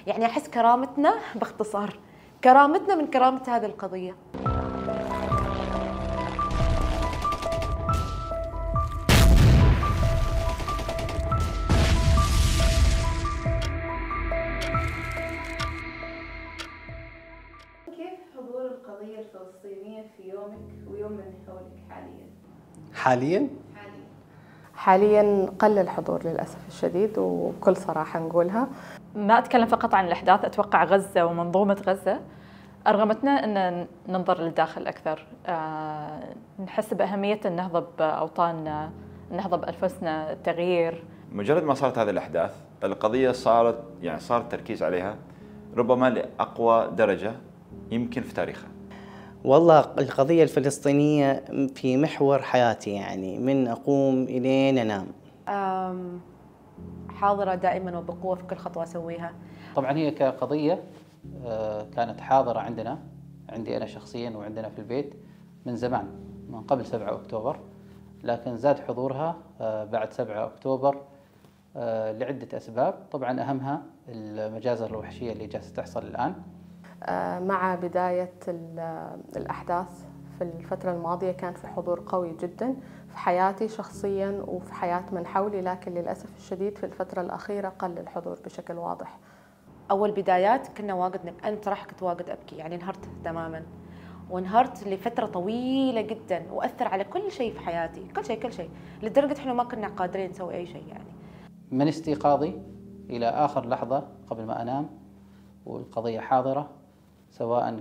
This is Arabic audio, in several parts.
يعني أحس كرامتنا باختصار كرامتنا من كرامة هذه القضية. كيف حضور القضية الفلسطينية في يومك ويوم من حولك حالياً؟ حالياً حالياً قل الحضور للأسف الشديد، وبكل صراحة نقولها. ما أتكلم فقط عن الأحداث، أتوقع غزة ومنظومة غزة أرغمتنا أن ننظر للداخل أكثر، نحس بأهمية النهضة بأوطاننا، النهضة بأنفسنا، التغيير. مجرد ما صارت هذه الأحداث القضية صار التركيز عليها ربما لأقوى درجة يمكن في تاريخها. والله القضية الفلسطينية في محور حياتي، يعني من أقوم إلين أنام. حاضرة دائما وبقوة في كل خطوة أسويها. طبعا هي كقضية كانت حاضرة عندي أنا شخصيا وعندنا في البيت من زمان، من قبل 7 أكتوبر، لكن زاد حضورها بعد 7 أكتوبر لعدة أسباب. طبعا أهمها المجازر الوحشية اللي جالسة تحصل الآن. مع بداية الأحداث في الفترة الماضية كان في حضور قوي جدا في حياتي شخصيا وفي حياة من حولي، لكن للأسف الشديد في الفترة الأخيرة قل الحضور بشكل واضح. أول بدايات كنا أنا صراحة كنت واجد أبكي، يعني انهرت تماما، وانهرت لفترة طويلة جدا وأثر على كل شيء في حياتي، كل شيء لدرجة إحنا ما كنا قادرين نسوي أي شيء. يعني من استيقاظي إلى آخر لحظة قبل ما أنام والقضية حاضرة، سواء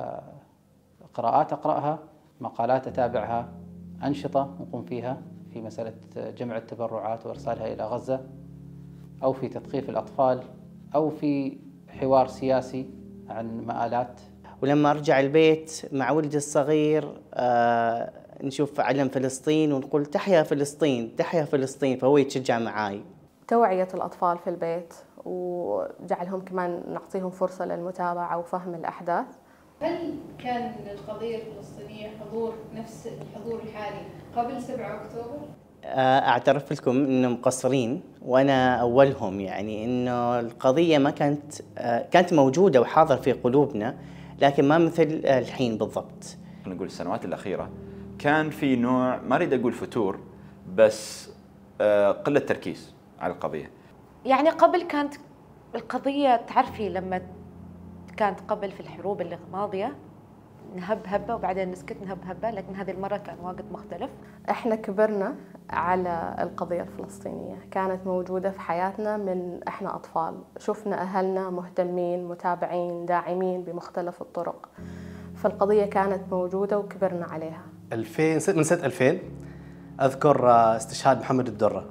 كقراءات أقرأها، مقالات أتابعها، أنشطة نقوم فيها في مسألة جمع التبرعات وإرسالها إلى غزة، أو في تثقيف الأطفال، أو في حوار سياسي عن مآلات. ولما أرجع البيت مع ولدي الصغير نشوف علم فلسطين ونقول تحيا فلسطين تحيا فلسطين، فهو يتشجع معاي. توعية الأطفال في البيت وجعلهم كمان نعطيهم فرصة للمتابعة وفهم الأحداث. هل كان للقضية الفلسطينية حضور نفس الحضور الحالي قبل 7 أكتوبر؟ أعترف لكم إنه مقصرين وأنا أولهم، يعني إنه القضية ما كانت موجودة وحاضر في قلوبنا، لكن ما مثل الحين بالضبط. نقول السنوات الأخيرة كان في نوع، ما أريد أقول فتور، بس قلة تركيز على القضية. يعني قبل كانت القضية، تعرفي لما كانت قبل في الحروب اللي ماضية نهب هبة وبعدين نسكت نهب هبة، لكن هذه المرة كان وقت مختلف. احنا كبرنا على القضية الفلسطينية، كانت موجودة في حياتنا من احنا أطفال، شفنا أهلنا مهتمين متابعين داعمين بمختلف الطرق، فالقضية كانت موجودة وكبرنا عليها. من سنة 2000 أذكر استشهاد محمد الدرة.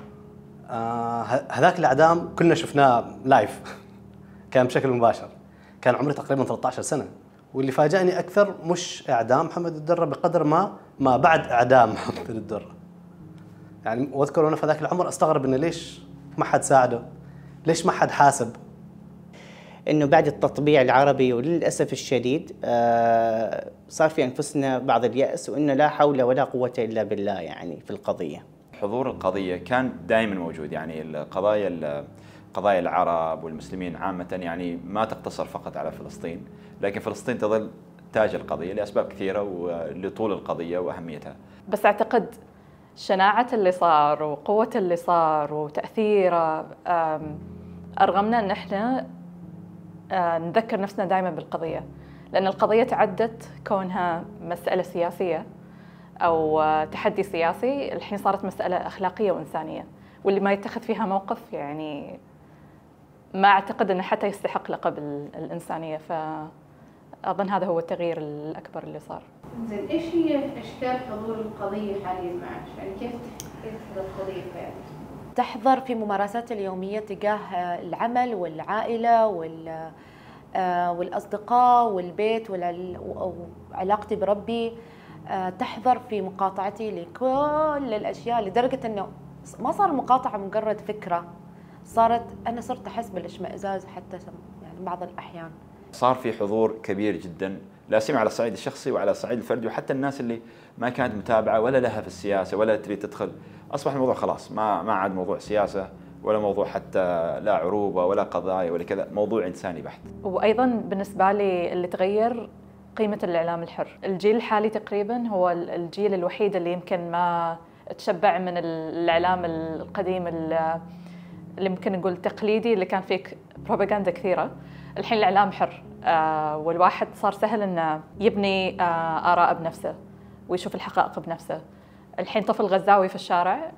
هذاك الإعدام كلنا شفناه لايف كان بشكل مباشر. كان عمري تقريبا 13 سنة، واللي فاجأني أكثر مش إعدام محمد الدرة بقدر ما بعد إعدام محمد الدرة. يعني وأذكر وأنا في ذاك العمر أستغرب إنه ليش ما حد ساعده، ليش ما حد حاسب. إنه بعد التطبيع العربي وللأسف الشديد صار في أنفسنا بعض اليأس، وإنه لا حول ولا قوة إلا بالله يعني في القضية. حضور القضية كان دائما موجود، يعني قضايا العرب والمسلمين عامة يعني ما تقتصر فقط على فلسطين، لكن فلسطين تظل تاج القضية لأسباب كثيرة ولطول القضية وأهميتها. بس أعتقد شناعة اللي صار وقوة اللي صار وتأثيره أرغمنا أن احنا نذكر نفسنا دائما بالقضية، لأن القضية تعدت كونها مسألة سياسية أو تحدي سياسي، الحين صارت مسألة أخلاقية وإنسانية، واللي ما يتخذ فيها موقف يعني ما أعتقد أنه حتى يستحق لقب الإنسانية. فأظن هذا هو التغيير الأكبر اللي صار. زين، إيش هي أشكال حضور القضية حاليا معك؟ يعني كيف تحضر القضية فعلا؟ تحضر في ممارسات اليومية تجاه العمل والعائلة والأصدقاء والبيت وعلاقتي بربي. تحضر في مقاطعتي لكل الأشياء، لدرجة أنه ما صار المقاطعة مجرد فكرة، أنا صرت أحس بالاشمئزاز حتى يعني بعض الأحيان. صار في حضور كبير جدا، لا سيما على الصعيد الشخصي وعلى الصعيد الفردي، وحتى الناس اللي ما كانت متابعة ولا لها في السياسة ولا تريد تدخل، أصبح الموضوع خلاص ما عاد موضوع سياسة ولا موضوع حتى لا عروبة ولا قضايا ولا كذا، موضوع إنساني بحت. وأيضاً بالنسبة لي اللي تغير قيمة الإعلام الحر. الجيل الحالي تقريباً هو الجيل الوحيد اللي يمكن ما تشبع من الإعلام القديم اللي ممكن نقول تقليدي، اللي كان فيه بروباغندا كثيرة. الحين الإعلام حر، والواحد صار سهل إنه يبني آراء بنفسه ويشوف الحقائق بنفسه. الحين طفل غزاوي في الشارع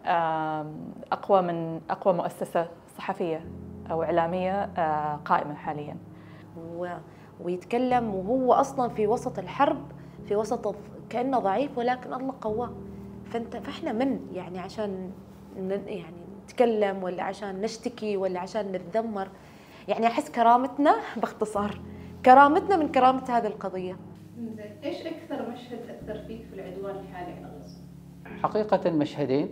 أقوى مؤسسة صحفية أو إعلامية قائمة حالياً. ويتكلم وهو أصلاً في وسط الحرب، في وسط كأنه ضعيف، ولكن الله قواه. فإحنا يعني عشان يعني نتكلم، ولا عشان نشتكي، ولا عشان نتذمر؟ يعني أحس كرامتنا، باختصار كرامتنا من كرامة هذه القضية. زين، إيش أكثر مشهد أثر فيك في العدوان الحالي على غزة؟ حقيقة مشهدين.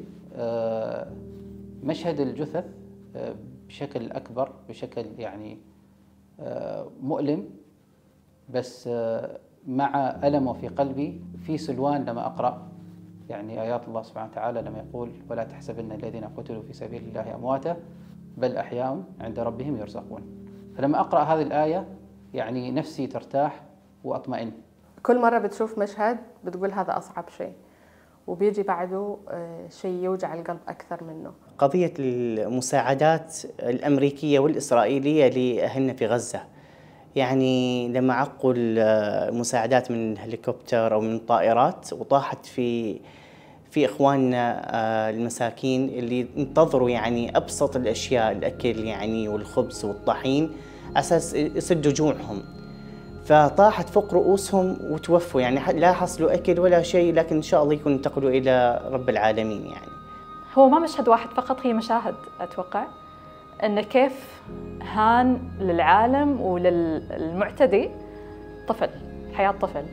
مشهد الجثث بشكل أكبر، بشكل يعني مؤلم، بس مع ألمه في قلبي في سلوان لما أقرأ يعني آيات الله سبحانه وتعالى لما يقول: ولا تحسبن الذين قتلوا في سبيل الله أمواتا بل أحياء عند ربهم يرزقون. فلما أقرأ هذه الآية يعني نفسي ترتاح وأطمئن. كل مرة بتشوف مشهد بتقول هذا أصعب شيء، وبيجي بعده شيء يوجع القلب أكثر منه. قضية المساعدات الأمريكية والإسرائيلية لأهلنا في غزة، يعني لما عقوا المساعدات من هليكوبتر أو من طائرات وطاحت في إخواننا المساكين اللي انتظروا يعني أبسط الأشياء، الأكل يعني والخبز والطحين، أساس يسدوا جوعهم، فطاحت فوق رؤوسهم وتوفوا. يعني لا حصلوا أكل ولا شيء، لكن إن شاء الله يكون انتقلوا إلى رب العالمين. يعني هو ما مشهد واحد فقط، هي مشاهد أتوقع أن كيف هان للعالم وللمعتدي طفل، حياة طفل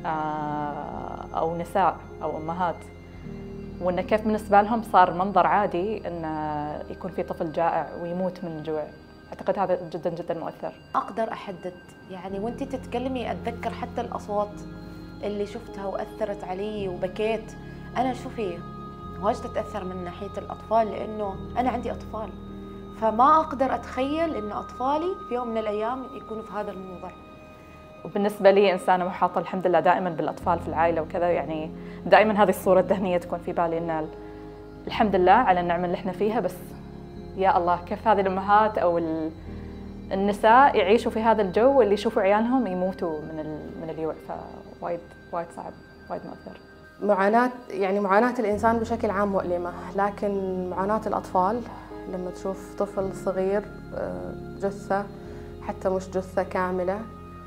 أو نساء أو أمهات، وأن كيف بالنسبة لهم صار منظر عادي أن يكون في طفل جائع ويموت من الجوع. أعتقد هذا جدا جدا مؤثر. أقدر أحدد يعني، وأنتي تتكلمي أتذكر حتى الأصوات اللي شفتها وأثرت علي وبكيت. أنا شوفي واجد أتأثر من ناحية الأطفال، لأنه أنا عندي أطفال، فما أقدر أتخيل إن أطفالي في يوم من الأيام يكونوا في هذا الموضع. وبالنسبة لي إنسانة محاطة الحمد لله دائما بالأطفال في العائلة وكذا، يعني دائما هذه الصورة الذهنية تكون في بالي إن الحمد لله على النعمة اللي احنا فيها، بس يا الله كيف هذه الأمهات أو النساء يعيشوا في هذا الجو اللي يشوفوا عيالهم يموتوا من الجوع. فوايد صعب، وايد مؤثر. معاناة الإنسان بشكل عام مؤلمة، لكن معاناة الأطفال لما تشوف طفل صغير جثة، حتى مش جثة كاملة،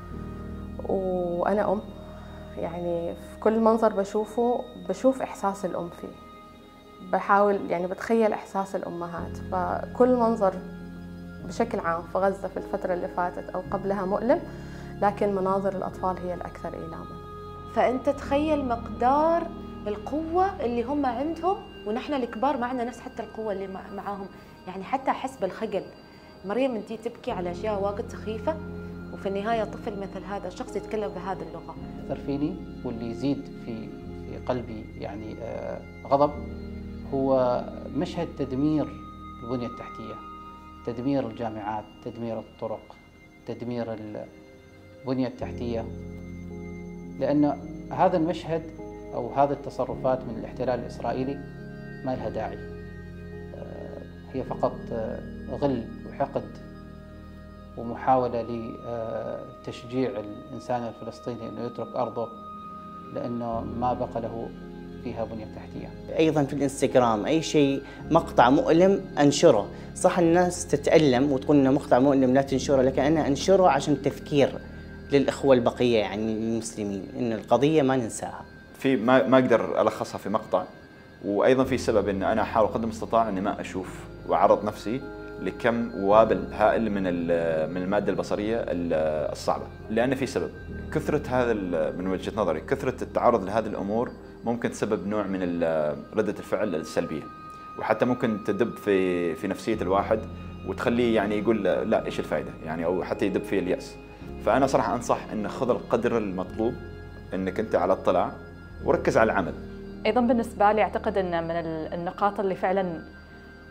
وأنا أم، يعني في كل منظر بشوفه بشوف إحساس الأم فيه، بحاول يعني بتخيل إحساس الأمهات. فكل منظر بشكل عام في غزة في الفترة اللي فاتت أو قبلها مؤلم، لكن مناظر الأطفال هي الأكثر إيلاما. فأنت تخيل مقدار القوة اللي هم عندهم، ونحن الكبار معنا نفس حتى القوة اللي معاهم. يعني حتى أحس بالخجل. مريم أنتي تبكي على أشياء واجد سخيفة، وفي النهاية طفل مثل هذا الشخص يتكلم بهذه اللغة. أثر فيني واللي يزيد في قلبي يعني غضب هو مشهد تدمير البنية التحتية، تدمير الجامعات، تدمير الطرق، تدمير البنية التحتية. لأن هذا المشهد أو هذه التصرفات من الاحتلال الإسرائيلي ما لها داعي، هي فقط غل وحقد ومحاولة لتشجيع الإنسان الفلسطيني أنه يترك أرضه لأنه ما بقى له فيها بنية تحتية. أيضا في الإنستغرام أي شيء مقطع مؤلم أنشره. صح الناس تتألم وتقول إنه مقطع مؤلم لا تنشره، لكن أنا أنشره عشان تذكير للإخوة البقية يعني المسلمين إن القضية ما ننساها. ما أقدر ألخصها في مقطع، وأيضا في سبب إن أنا أحاول قدر المستطاع إني ما أشوف وأعرض نفسي لكم وابل هائل من المادة البصرية الصعبة، لأن في سبب كثرة هذا من وجهة نظري كثرة التعرض لهذه الأمور ممكن تسبب نوع من ردة الفعل السلبية، وحتى ممكن تدب في نفسية الواحد وتخليه يعني يقول لا إيش الفائدة يعني، أو حتى يدب فيه اليأس. فأنا صراحة أنصح إن خذ القدر المطلوب، إنك أنت على اطلاع وركز على العمل. أيضا بالنسبة لي أعتقد أن من النقاط اللي فعلا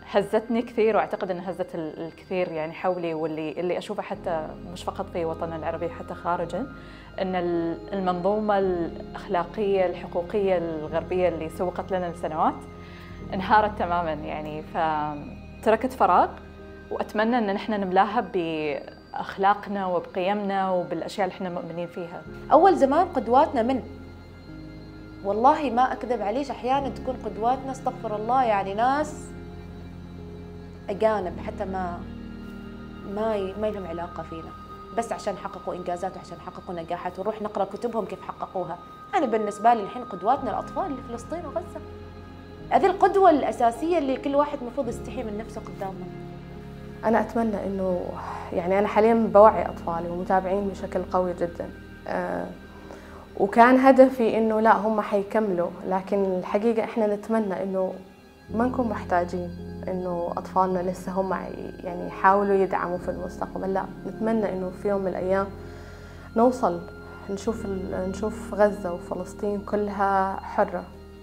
هزتني كثير، واعتقد ان هزت الكثير يعني حولي، واللي اشوفه حتى مش فقط في وطننا العربي حتى خارجا، ان المنظومه الاخلاقيه الحقوقيه الغربيه اللي سوقت لنا لسنوات انهارت تماما يعني، فتركت فراغ، واتمنى ان نحن نملاها باخلاقنا وبقيمنا وبالاشياء اللي احنا مؤمنين فيها. اول زمان قدواتنا من، والله ما اكذب عليش، احيانا تكون قدواتنا استغفر الله يعني ناس اجانب حتى ما لهم علاقه فينا، بس عشان حققوا انجازات وعشان حققوا نجاحات، ونروح نقرا كتبهم كيف حققوها. انا بالنسبه لي الحين قدواتنا الاطفال اللي في فلسطين وغزه، هذه القدوه الاساسيه اللي كل واحد المفروض يستحي من نفسه قدامنا. أنا أتمنى إنه يعني أنا حالياً بوعي أطفالي ومتابعين بشكل قوي جداً، وكان هدفي إنه لا هم حيكملوا، لكن الحقيقة إحنا نتمنى إنه ما نكون محتاجين إنه أطفالنا لسه هم يعني يحاولوا يدعموا في المستقبل، لا نتمنى إنه في يوم من الأيام نوصل نشوف غزة وفلسطين كلها حرة،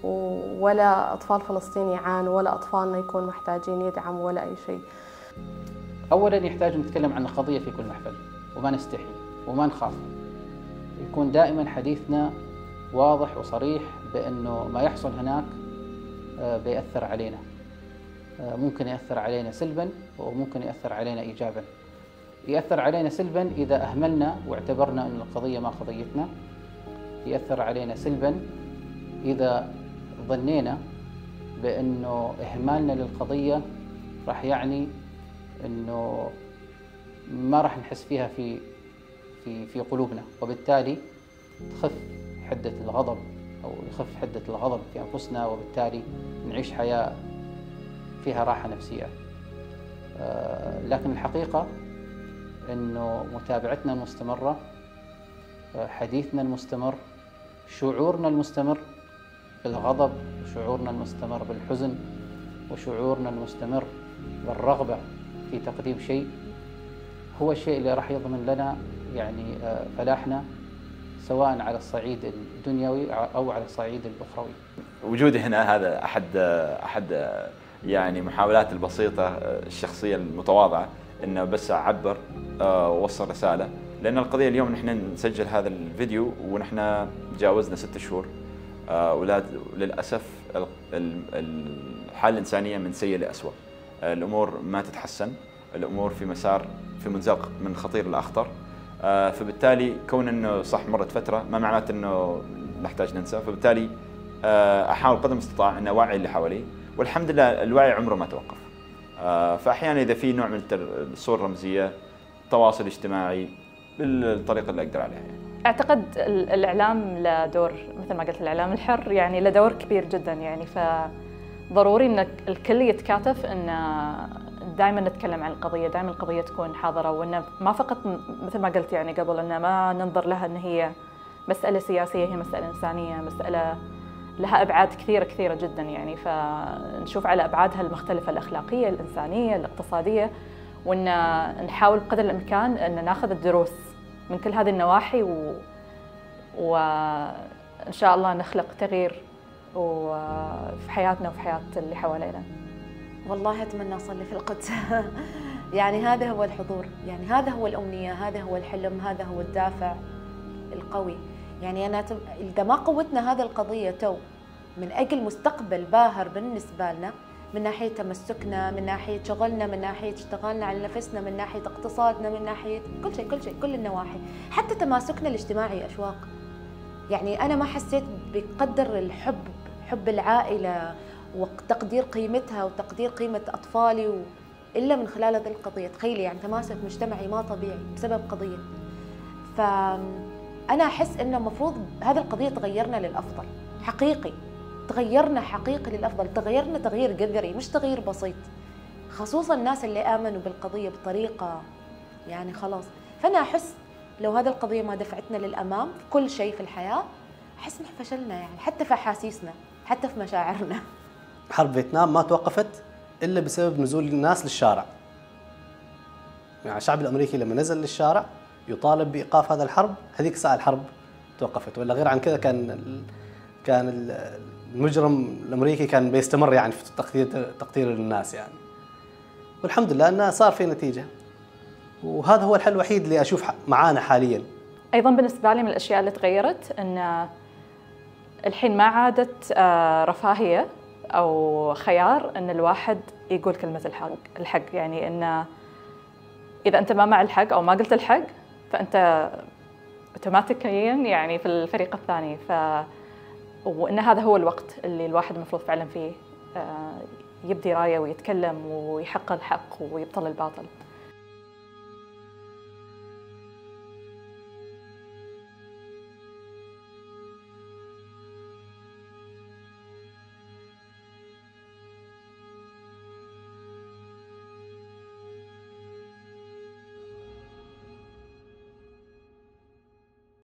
ولا أطفال فلسطين يعانوا ولا أطفالنا يكونوا محتاجين يدعموا ولا أي شيء. أولاً يحتاج نتكلم عن القضية في كل محفل، وما نستحي وما نخاف، يكون دائماً حديثنا واضح وصريح بأنه ما يحصل هناك بيأثر علينا، ممكن يأثر علينا سلباً وممكن يأثر علينا إيجاباً. يأثر علينا سلباً إذا أهملنا واعتبرنا أن القضية ما قضيتنا، يأثر علينا سلباً إذا ظنينا بأنه إهمالنا للقضية راح يعني أنه ما راح نحس فيها في قلوبنا، وبالتالي تخف حدة الغضب أو يخف حدة الغضب في أنفسنا، وبالتالي نعيش حياة فيها راحة نفسية. لكن الحقيقة أنه متابعتنا المستمرة، حديثنا المستمر، شعورنا المستمر بالغضب، وشعورنا المستمر بالحزن، وشعورنا المستمر بالرغبة في تقديم شيء هو الشيء اللي راح يضمن لنا يعني فلاحنا، سواء على الصعيد الدنيوي أو على الصعيد الأخروي. وجودي هنا هذا أحد يعني محاولات البسيطة الشخصية المتواضعة إنه بس أعبر ووصل رسالة، لأن القضية اليوم نحن نسجل هذا الفيديو ونحن تجاوزنا 6 شهور، وللأسف الحالة الإنسانية من سيء لأسوأ، الأمور ما تتحسن، الأمور في منزلق من خطير لأخطر. فبالتالي كون أنه صح مرت فترة ما معناته أنه نحتاج ننسى، فبالتالي أحاول قدر المستطاع أن أوعي اللي حوالي، والحمد لله الوعي عمره ما توقف. فأحيانا إذا في نوع من الصور الرمزية، تواصل اجتماعي، بالطريقة اللي أقدر عليها يعني. أعتقد الإعلام له دور، مثل ما قلت الإعلام الحر يعني له دور كبير جدا يعني، فضروري أن الكل يتكاتف أن دائما نتكلم عن القضية، دائما القضية تكون حاضرة، وأن ما فقط مثل ما قلت يعني قبل أن ما ننظر لها أن هي مسألة سياسية، هي مسألة إنسانية، مسألة لها أبعاد كثيرة جدا يعني، فنشوف على أبعادها المختلفة الأخلاقية، الإنسانية، الاقتصادية، وأن نحاول قدر الإمكان أن ناخذ الدروس من كل هذه النواحي، وإن شاء الله نخلق تغيير في حياتنا وفي حياة اللي حوالينا. والله أتمنى أصلي في القدس. يعني هذا هو الحضور، يعني هذا هو الأمنية، هذا هو الحلم، هذا هو الدافع القوي. يعني أنا إذا ما قوتنا هذه القضية تو من أجل مستقبل باهر بالنسبة لنا، من ناحية تمسكنا، من ناحية شغلنا، من ناحية اشتغالنا على نفسنا، من ناحية اقتصادنا، من ناحية كل شيء كل النواحي، حتى تماسكنا الاجتماعي أشواق. يعني أنا ما حسيت بقدر الحب، حب العائلة وتقدير قيمتها وتقدير قيمة أطفالي إلا من خلال هذه القضية. تخيلي يعني تماسك مجتمعي ما طبيعي بسبب قضية. فأنا أحس إنه المفروض هذه القضية تغيرنا للأفضل حقيقي، تغيرنا حقيقي للأفضل، تغيرنا تغيير جذري مش تغيير بسيط، خصوصا الناس اللي آمنوا بالقضية بطريقة يعني خلاص. فأنا أحس لو هذه القضية ما دفعتنا للأمام في كل شيء في الحياة، أحس إن فشلنا يعني، حتى في أحاسيسنا، حتى في مشاعرنا. حرب فيتنام ما توقفت إلا بسبب نزول الناس للشارع. يعني الشعب الأمريكي لما نزل للشارع يطالب بإيقاف هذا الحرب، هذيك ساعة الحرب توقفت، ولا غير عن كذا كان المجرم الأمريكي كان بيستمر يعني في تقتيل الناس يعني. والحمد لله انه صار في نتيجه. وهذا هو الحل الوحيد اللي اشوف معانا حاليا. ايضا بالنسبه لي من الاشياء اللي تغيرت ان الحين ما عادت رفاهيه او خيار ان الواحد يقول كلمه الحق، يعني ان اذا انت ما مع الحق او ما قلت الحق فانت اوتوماتيكيا يعني في الفريق الثاني. وان هذا هو الوقت اللي الواحد المفروض فعلا فيه يبدي رايه ويتكلم ويحق الحق ويبطل الباطل.